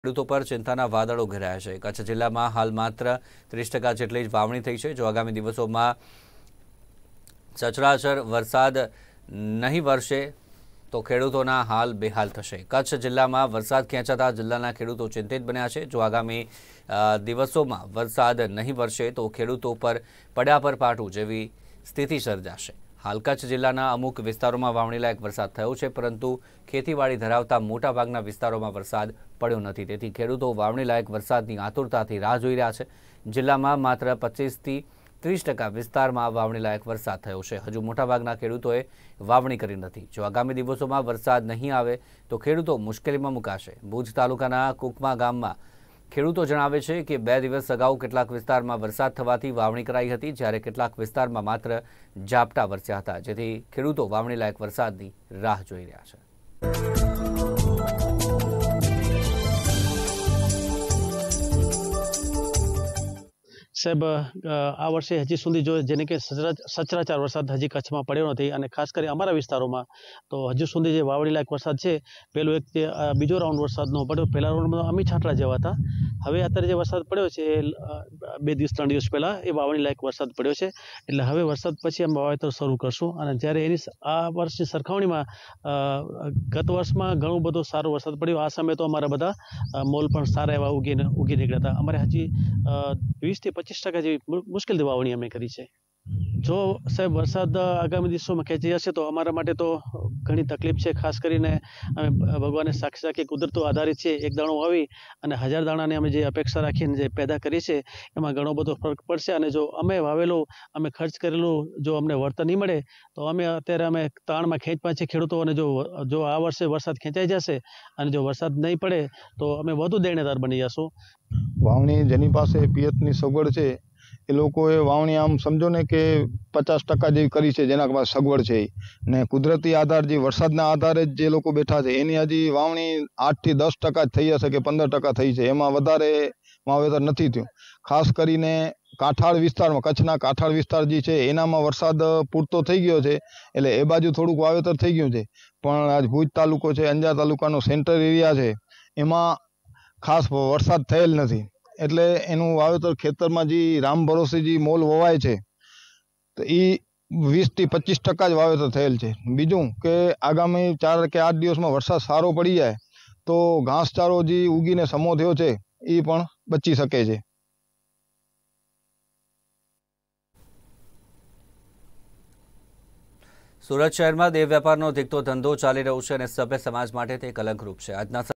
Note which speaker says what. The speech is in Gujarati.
Speaker 1: ખેડૂતો પર ચિંતાના વાદળો ઘેરાયા છે। કચ્છ જિલ્લામાં હાલ માત્ર 30% જેટલી જ વાવણી થઈ છે। જો આગામી દિવસોમાં સચરાચર વરસાદ નહીં વરસે તો ખેડૂતોના હાલ બેહાલ થશે। કચ્છ જિલ્લામાં વરસાદ ખેંચાતા જિલ્લાના ખેડૂતો ચિંતિત બન્યા છે। જો આગામી દિવસોમાં વરસાદ નહીં વરસે તો ખેડૂતો પર પડ્યા પર પાટું જેવી સ્થિતિ સર્જાશે। હાલ કચ્છ જિલ્લાના અમુક વિસ્તારોમાં વાવણી લાયક વરસાદ થયો છે, પરંતુ ખેતીવાડી ધરાવતા મોટાભાગના વિસ્તારોમાં વરસાદ પડ્યો નથી। તેથી ખેડૂતો વાવણી લાયક વરસાદની આતુરતાથી રાહ જોઈ રહ્યા છે। જિલ્લામાં માત્ર 25 થી 30% વિસ્તારમાં વાવણી લાયક વરસાદ થયો છે। હજુ મોટાભાગના ખેડૂતોએ વાવણી કરી નથી। જો આગામી દિવસોમાં વરસાદ નહીં આવે તો ખેડૂતો મુશ્કેલીમાં મુકાશે। ભુજ તાલુકાના કુકમા ગામમાં ખેડૂતો જણાવે છે કે 2 દિવસ અગાઉ કેટલાક વિસ્તારમાં વરસાદ થવાથી વાવણી કરાઈ હતી, જ્યારે કેટલાક વિસ્તારમાં માત્ર ઝાપટા વરસ્યા હતા, જેથી ખેડૂતો વાવણી લાયક વરસાદની રાહ જોઈ રહ્યા છે।
Speaker 2: સાહેબ, આ વર્ષે હજી સુધી જો જેને કે સચરાચર વરસાદ હજી કચ્છમાં પડ્યો નથી, અને ખાસ કરી અમારા વિસ્તારોમાં તો હજુ સુધી જે વાવણી લાયક વરસાદ છે, પહેલો એક જે બીજો રાઉન્ડ વરસાદનો પડ્યો, પહેલા રાઉન્ડમાં અમી છાંટડા જેવા હતા। હવે અત્યારે જે વરસાદ પડ્યો છે એ 2 દિવસ 3 દિવસ પહેલા એ વાવણી લાયક વરસાદ પડ્યો છે। એટલે હવે વરસાદ પછી અમે વાવેતર શરૂ કરશું, અને જ્યારે એની આ વર્ષની સરખામણીમાં ગત વર્ષમાં ઘણો બધો સારો વરસાદ પડ્યો। આ સમયે તો અમારા બધા મોલ પણ સારા એવા ઉગી નીકળ્યા હતા। અમારે હજી 20 થી 25% જેવી મુશ્કેલથી વાવણી અમે કરી છે। જો સાહેબ વરસાદ આગામી દિવસોમાં ખેંચી જશે તો અમારા માટે તો ઘણી તકલીફ છે। ખાસ કરીને અમે ભગવાનને સાક્ષી રાખી કુદરતો આધારિત છે। એક દાણો વાવી અને 1000 દાણાની અમે જે અપેક્ષા રાખીને જે પેદા કરી છે એમાં ઘણો બધો ફરક પડશે। અને જો અમે વાવેલું, અમે ખર્ચ કરેલું જો અમને વળતર નહીં મળે તો અમે અત્યારે અમે તાણમાં ખેંચમાં છે ખેડૂતો। અને જો આ વર્ષે વરસાદ ખેંચાઈ જશે અને જો વરસાદ નહીં પડે તો અમે વધુ દેણેદાર બની જશું।
Speaker 3: વાવણી જેની પાસે પિયતની સગવડ છે એ લોકોએ વાવણી આમ સમજો ને કે 50% જેવી કરી છે, જેના પાસે સગવડ છે, ને કુદરતી આધાર જે વરસાદના આધારે જે લોકો બેઠા છે એની હજી વાવણી 8 થી 10% જ થઈ હશે કે 15% થઈ છે, એમાં વધારે વાવેતર નથી થયું। ખાસ કરીને કાંઠાળ વિસ્તારમાં, કચ્છના કાંઠાળ વિસ્તાર જે છે એનામાં વરસાદ પૂરતો થઈ ગયો છે, એટલે એ બાજુ થોડુંક વાવેતર થઈ ગયું છે। પણ આજ ભુજ તાલુકો છે, અંજાર તાલુકાનો સેન્ટર એરિયા છે, એમાં ખાસ વરસાદ થયેલ નથી, એટલે એનું વાવેતર ખેતરમાં જે રામ ભરોસે જે મોલ વવાય છે તો એ 20 થી 25% જ વાવેતર થયેલ છે। બીજું કે આગામી 4 કે 8 દિવસમાં વરસાદ સારો પડી જાય તો ઘાસચારો જે ઉગીને સમો થયો છે એ પણ બચી શકે છે।
Speaker 1: સુરત શહેરમાં દેહ વેપારનો ધીકતો ધંધો ચાલી રહ્યો છે અને સભ્ય સમાજ માટે તે કલંકરૂપ છે। આજના